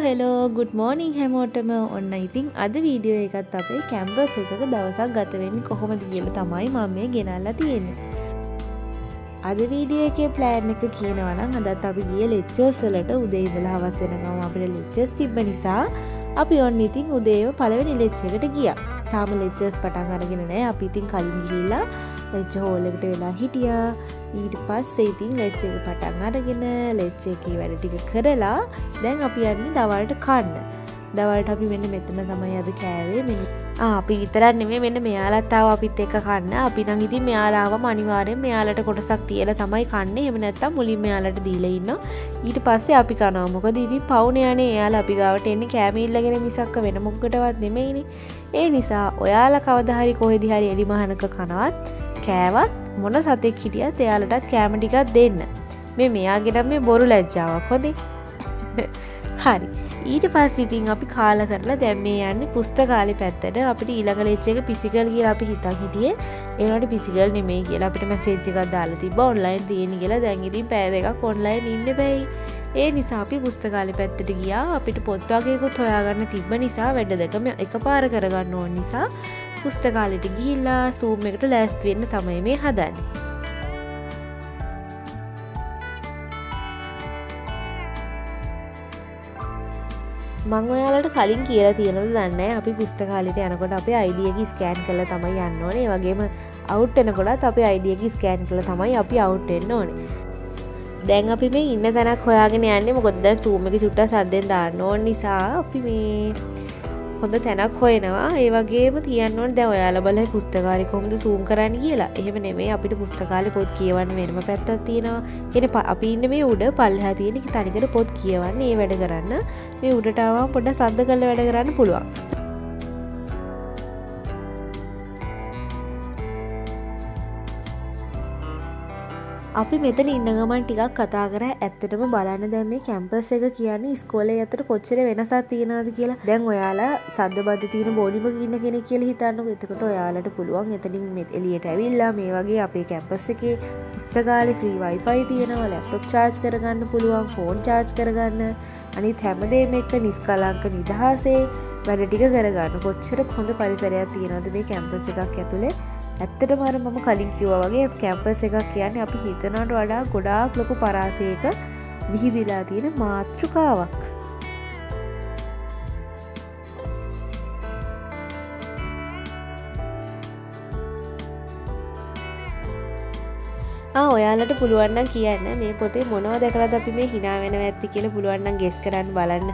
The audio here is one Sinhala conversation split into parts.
hello good morning හැමෝටම ඔන්න ඉතින් අද වීඩියෝ එකත් අපේ කැම්පස් එකක දවසක් ගත වෙන්නේ කොහොමද කියලා තමයි මම මේ ගෙනල්ලා තියෙන්නේ. අද වීඩියෝ එකේ plan එක කියනවා නම් අදත් අපි ගියේ lectures වලට උදේ ඉඳලා හවස වෙනකම් අපිට lectures තිබ්බ නිසා අපි ඔන්න ඉතින් උදේම පළවෙනි lecture එකට ගියා. තාම lectures පටන් අරගෙන නැහැ. අපි ඉතින් කලින් ගිහිල්ලා lecture hall එකට වෙලා හිටියා. ඊට පස්සේ ඉතින් lecture එක පටන් අරගෙන lecture එකේ වැඩ ටික කරලා දැන් අපි යන්නේ දවල්ට කන්න. දවල්ට අපි මෙන්න මෙතන තමයි අද කෑවේ. මෙන්න අපි විතරක් නෙමෙයි මෙන්න මෙයාලත් ආවා අපිත් එක්ක කන්න. අපි නම් ඉතින් මෙයාලා ආවම අනිවාර්යෙන් මෙයාලට කොටසක් තියලා තමයි කන්නේ. එහෙම නැත්නම් මුලින් මෙයාලට දීලා ඉන්නවා. ඊට පස්සේ අපි කනවා. මොකද ඉතින් පවුනේ යන්නේ එයාලා අපි ගාවට එන්නේ කෑම ඉල්ලගෙන මිසක්ක වෙන මොකකටවත් නෙමෙයිනේ. ඒ නිසා ඔයාලා කවදා හරි කොහෙදි හරි එලි මහනක කනවත් කෑවත් මොන සතෙක් හිටියත් එයාලටත් කෑම ටිකක් දෙන්න. මෙයාගේ නම් මේ බොරු ලැජ්ජාවක් හොදේ. හරි. ඊට පස්සේ ඉතින් අපි කාලා කරලා දැන් මේ යන්නේ පුස්තකාලේ පැත්තට. අපිට ඊළඟ ලෙක්චර් එක ෆිසිකල් කියලා අපි හිතන් හිටියේ. ඒ වුණාට ෆිසිකල් නෙමෙයි කියලා අපිට මැසේජ් එකක් දාලා තිබ්බා ඔන්ලයින් තියෙන කියලා. දැන් ඉතින් පැය දෙකක් ඔන්ලයින් ඉන්න බෑයි. ඒ නිසා අපි පුස්තකාලේ පැත්තට ගියා. අපිට පොත් වගේකුත් හොයාගන්න තිබ්බ නිසා වැඩ දෙකම එකපාර කරගන්න ඕන නිසා පුස්තකාලෙට ගිහිල්ලා Zoom එකට ලෑස්ති වෙන්න තමයි මේ හදන්නේ. මම ඔයාලට කලින් කියලා තියෙනවද දන්නේ නැහැ. අපි පුස්තකාලෙට යනකොට අපේ ID එක ස්කෑන් කරලා තමයි යන්න ඕනේ. ඒ වගේම අවුට් වෙනකොටත් අපේ ID එක ස්කෑන් කරලා තමයි අපි අවුට් වෙන්න ඕනේ. දැන් අපි මේ ඉන්න තැනක් හොයාගෙන යන්නේ. මොකද දැන් Zoom එකේ චුට්ටක් සද්දෙන් දාන්න ඕන නිසා අපි මේ හොඳ තැනක් හොයනවා. ඒ වගේම තියන්න ඕනේ දැන් ඔයාලා බලයි පුස්තකාලේ කොහොමද Zoom කරන්නේ කියලා. එහෙම නෙමෙයි අපිට පුස්තකාලේ පොත් කියවන්න වෙනම පැත්තක් තියෙනවා. කියන්නේ අපි ඉන්නේ මේ උඩ පල්ලෙහා තියෙන තනිකර පොත් කියවන්නේ. ඒ වැඩ කරන්න මේ උඩට ආවම පොඩ්ඩක් සද්ද කරලා වැඩ කරන්න පුළුවන්. අපි මෙතන ඉන්න ගමන් ටිකක් කතා කරා. ඇත්තටම බලන්න දැන් මේ කැම්පස් එක කියන්නේ ඉස්කෝලේ අතර කොච්චර වෙනසක් තියෙනවද කියලා. දැන් ඔයාලා සද්ද බද්ද තියෙන බෝඩිමක ඉන්න කෙනෙක් කියලා හිතන්නකෝ. එතකොට ඔයාලට පුළුවන් එතනින් එළියට ඇවිල්ලා මේ වගේ අපේ කැම්පස් එකේ පුස්තකාලේ ෆ්‍රී wifi තියෙනවා. ලැප්ටොප් charge කරගන්න පුළුවන්, ෆෝන් charge කරගන්න. අනිත් හැමදේම එක්ක නිස්කලංක නිදහසේ වැඩ ටික කරගන්න. කොච්චර හොඳ පරිසරයක් තියෙනවද මේ කැම්පස් එකක් ඇතුලේ. ඇත්තටම අර මම කලින් කිව්වා වගේ කැම්පස් එකක් කියන්නේ අපි හිතනවට වඩා ගොඩාක් ලොකු පරාසයක විහිදිලා තියෙන මාතෘකාවක්. ඔයාලට පුළුවන් නම් කියන්න මේ පොතේ මොනවද දැකලාද අපි මේ hina වෙනව ඇත්ති කියලා පුළුවන් නම් ගෙස් කරන්න බලන්න.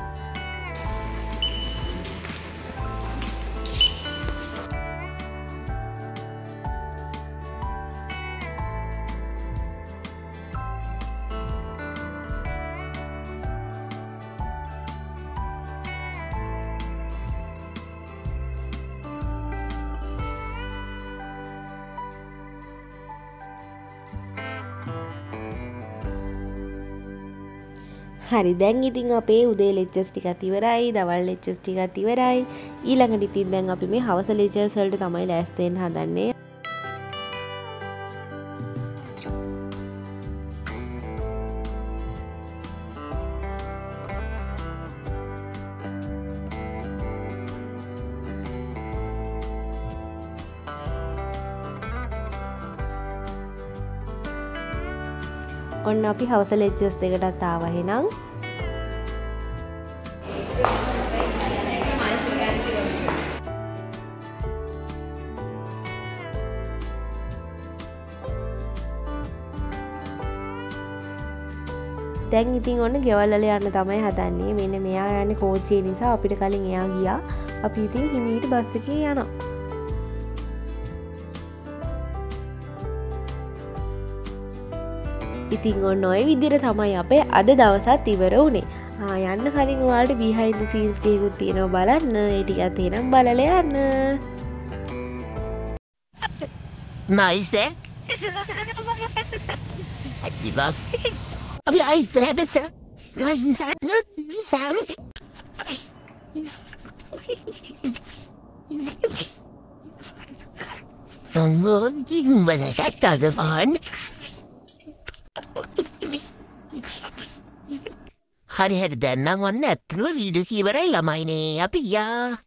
හරි දැන් ඉතින් අපේ උදේ ලෙක්චර්ස් ටිකත් ඉවරයි, දවල් ලෙක්චර්ස් ටිකත් ඉවරයි. ඊළඟට ඉතින් දැන් අපි මේ හවස ලෙක්චර්ස් වලට තමයි ලෑස්ති වෙන්න හදන්නේ. ඔන්න අපි හවස ලෙක්චර්ස් දෙකටත් ආවා එහෙනම්. දැන් ඉතින් ඔන්න ගෙවල් වල යන්න තමයි හදන්නේ. මෙන්න මෙයා යන්නේ කෝච්චිය නිසා අපිට කලින් එයා ගියා. අපි ඉතින් හිමීට බස් එකේ යනවා. ඉතින් ඔන්න ඔය විදිහට තමයි අපේ අද දවසත් ඉවර වුණේ. යන්න කලින් ඔයාලට behind the scenes ටිකකුත් තියෙනවා බලන්න. ඒ ටිකත් එහෙනම් බලලා යන්න. Nice there. Abi ay beraber sen. Någon bana sakta fan. හරි දැන් නම් ඔන්න ඇත්තම වීඩියෝ එක ඉවරයි ළමයිනේ අපි ගියා.